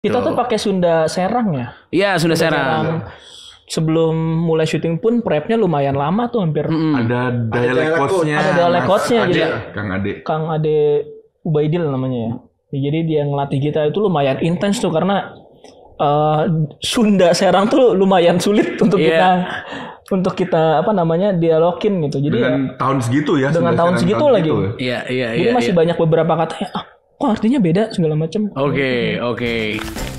Kita tuh pakai Sunda Serang ya. Iya, Sunda Serang. Sebelum mulai syuting pun prepnya lumayan lama tuh, hampir. Ada dialect coach-nya. Ada dialect coach-nya jadi Kang Ade Ubaidil namanya ya. Jadi dia ngelatih kita itu lumayan intens tuh karena Sunda Serang tuh lumayan sulit untuk kita dialogin gitu. Jadi dengan tahun segitu ya. Dengan tahun segitu lagi. Iya. Jadi masih banyak beberapa kata kok artinya beda segala macam. Oke.